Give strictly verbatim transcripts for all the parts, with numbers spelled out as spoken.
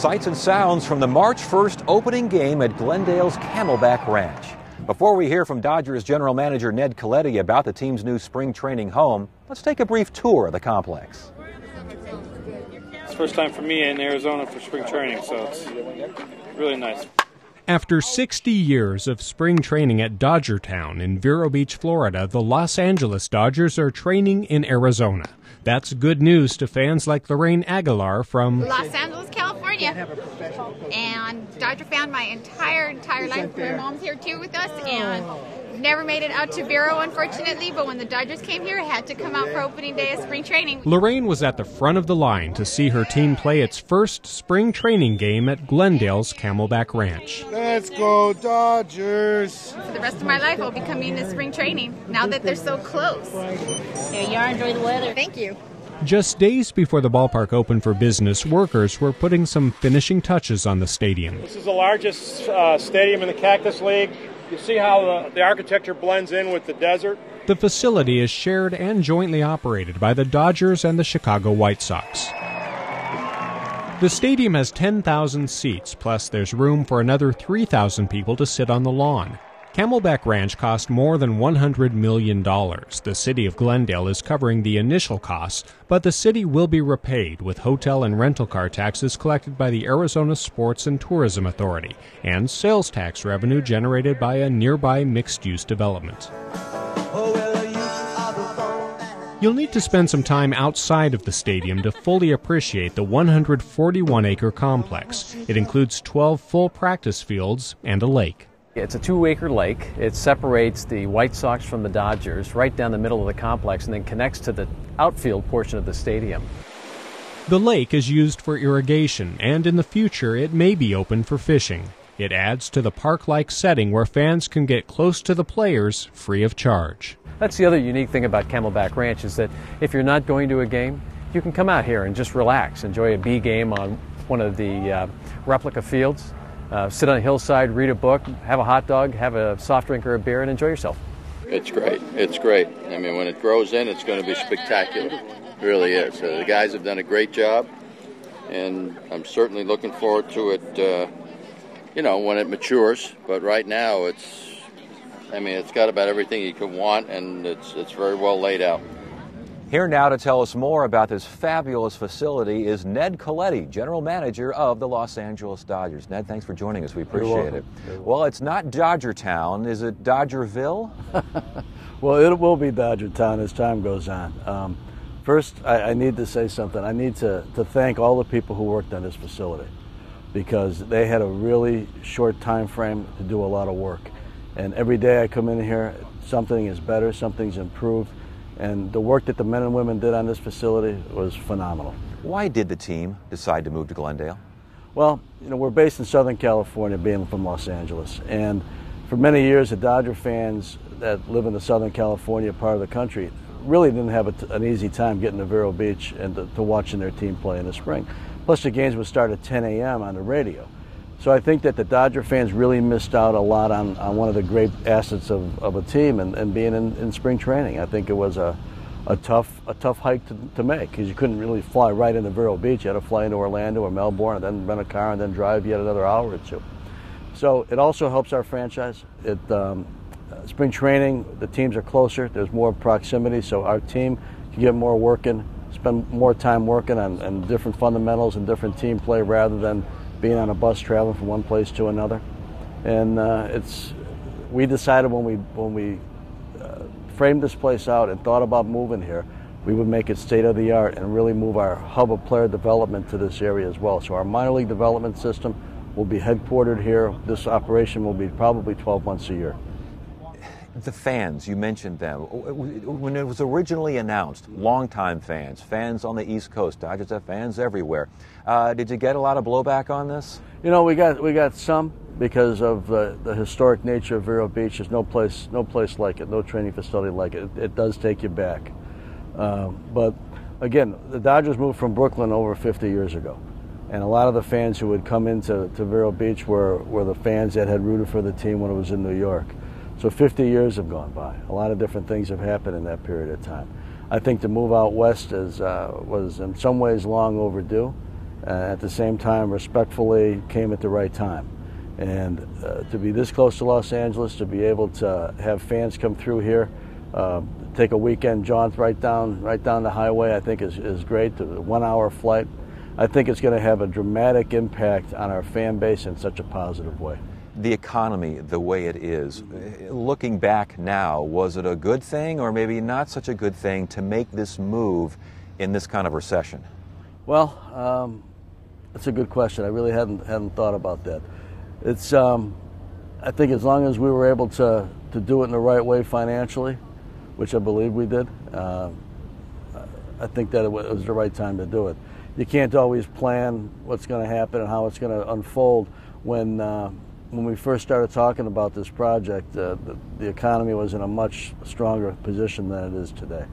sights and sounds from the March first opening game at Glendale's Camelback Ranch. Before we hear from Dodgers general manager Ned Colletti about the team's new spring training home, let's take a brief tour of the complex. It's the first time for me in Arizona for spring training, so it's really nice. After sixty years of spring training at Dodgertown in Vero Beach, Florida, the Los Angeles Dodgers are training in Arizona. That's good news to fans like Lorraine Aguilar from Los Angeles, California. And Dodger fan my entire, entire life. My mom's here too with us, and never made it out to Vero, unfortunately, but when the Dodgers came here, I had to come out for opening day of spring training. Lorraine was at the front of the line to see her team play its first spring training game at Glendale's Camelback Ranch. Let's go Dodgers! For the rest of my life, I'll be coming to spring training, now that they're so close. Here you are, enjoy the weather. Thank you. Just days before the ballpark opened for business, workers were putting some finishing touches on the stadium. This is the largest uh, stadium in the Cactus League. You see how the, the architecture blends in with the desert? The facility is shared and jointly operated by the Dodgers and the Chicago White Sox. The stadium has ten thousand seats, plus there's room for another three thousand people to sit on the lawn. Camelback Ranch cost more than one hundred million dollars. The city of Glendale is covering the initial costs, but the city will be repaid with hotel and rental car taxes collected by the Arizona Sports and Tourism Authority and sales tax revenue generated by a nearby mixed-use development. You'll need to spend some time outside of the stadium to fully appreciate the one hundred forty-one acre complex. It includes twelve full practice fields and a lake. It's a two-acre lake. It separates the White Sox from the Dodgers right down the middle of the complex and then connects to the outfield portion of the stadium. The lake is used for irrigation, and in the future it may be open for fishing. It adds to the park-like setting where fans can get close to the players free of charge. That's the other unique thing about Camelback Ranch is that if you're not going to a game, you can come out here and just relax, enjoy a B game on one of the uh, replica fields. Uh, sit on a hillside, read a book, have a hot dog, have a soft drink or a beer, and enjoy yourself. It's great. It's great. I mean, when it grows in, it's going to be spectacular. It really is. Uh, the guys have done a great job, and I'm certainly looking forward to it, uh, you know, when it matures. But right now, it's, I mean, it's got about everything you could want, and it's, it's very well laid out. Here now to tell us more about this fabulous facility is Ned Colletti, general manager of the Los Angeles Dodgers. Ned, thanks for joining us. We appreciate it. Well, it's not Dodgertown. Is it Dodgerville? Well, it will be Dodgertown as time goes on. Um, first, I, I need to say something. I need to, to thank all the people who worked on this facility because they had a really short time frame to do a lot of work. And every day I come in here, something is better, something's improved. And the work that the men and women did on this facility was phenomenal. Why did the team decide to move to Glendale? Well, you know, we're based in Southern California, being from Los Angeles. And for many years, the Dodger fans that live in the Southern California part of the country really didn't have a t an easy time getting to Vero Beach and to, to watching their team play in the spring. Plus, the games would start at ten A M on the radio. So I think that the Dodger fans really missed out a lot on, on one of the great assets of, of a team and, and being in, in spring training. I think it was a, a tough a tough hike to, to make because you couldn't really fly right into Vero Beach. You had to fly into Orlando or Melbourne and then rent a car and then drive yet another hour or two. So it also helps our franchise. It um, uh, spring training, the teams are closer. There's more proximity, so our team can get more working, spend more time working on, on different fundamentals and different team play rather than being on a bus traveling from one place to another. And uh, it's, we decided when we, when we uh, framed this place out and thought about moving here, we would make it state-of-the-art and really move our hub of player development to this area as well. So our minor league development system will be headquartered here. This operation will be probably twelve months a year. The fans, you mentioned them. When it was originally announced, longtime fans, fans on the East Coast, Dodgers have fans everywhere. Uh, did you get a lot of blowback on this? You know, we got we got some because of the, the historic nature of Vero Beach. There's no place no place like it, no training facility like it. It, it does take you back. Uh, but again, the Dodgers moved from Brooklyn over fifty years ago. And a lot of the fans who would come into to Vero Beach were, were the fans that had rooted for the team when it was in New York. So fifty years have gone by. A lot of different things have happened in that period of time. I think the move out west is, uh, was in some ways long overdue, Uh, at the same time, respectfully, came at the right time. And uh, to be this close to Los Angeles, to be able to have fans come through here, uh, take a weekend jaunt right down, right down the highway, I think is, is great. The one-hour flight, I think it's going to have a dramatic impact on our fan base in such a positive way. The economy, the way it is, looking back now, was it a good thing or maybe not such a good thing to make this move in this kind of recession? Well, um, that's a good question. I really hadn't hadn't thought about that. It's um, I think as long as we were able to to do it in the right way financially, which I believe we did, uh, I think that it was the right time to do it. You can't always plan what's going to happen and how it's going to unfold. When uh, when we first started talking about this project, uh, the, the economy was in a much stronger position than it is today.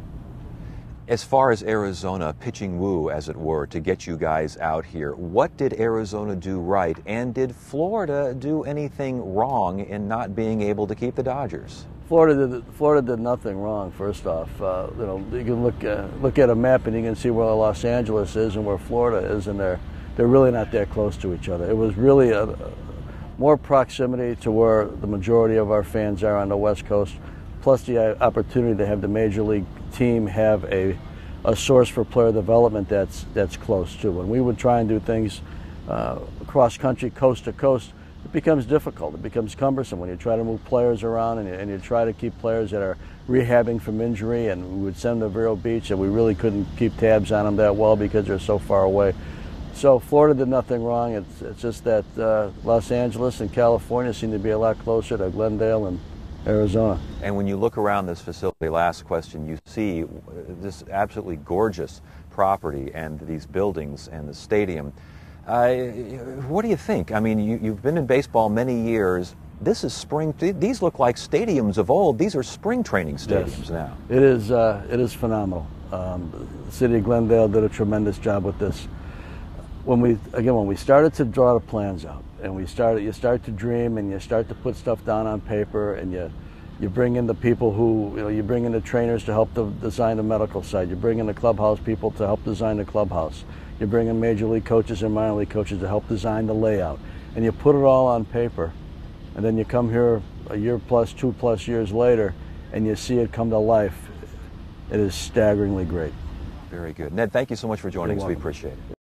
As far as Arizona pitching woo, as it were, to get you guys out here, what did Arizona do right, and did Florida do anything wrong in not being able to keep the Dodgers? Florida did, Florida did nothing wrong. First off, uh, you know, you can look uh, look at a map and you can see where Los Angeles is and where Florida is, and they're they're really not that close to each other. It was really a, a more proximity to where the majority of our fans are on the West Coast, plus the opportunity to have the major league team have a a source for player development that's that's close to. When we would try and do things uh, cross country, coast to coast, it becomes difficult. It becomes cumbersome when you try to move players around and you, and you try to keep players that are rehabbing from injury, and we would send them to Vero Beach and we really couldn't keep tabs on them that well because they're so far away. So Florida did nothing wrong. It's, it's just that uh, Los Angeles and California seem to be a lot closer to Glendale and Arizona. And when you look around this facility, last question, you see this absolutely gorgeous property and these buildings and the stadium. Uh, what do you think? I mean, you, you've been in baseball many years. This is spring. These look like stadiums of old. These are spring training stadiums yes. now. It is. Uh, it is phenomenal. Um, the city of Glendale did a tremendous job with this. When we again, when we started to draw the plans out, and we started, you start to dream, and you start to put stuff down on paper, and you you bring in the people who, you know, you bring in the trainers to help to design the medical side. You bring in the clubhouse people to help design the clubhouse. You bring in major league coaches and minor league coaches to help design the layout, and you put it all on paper, and then you come here a year plus, two plus years later, and you see it come to life. It is staggeringly great. Very good. Ned, thank you so much for joining You're us. We welcome. appreciate it.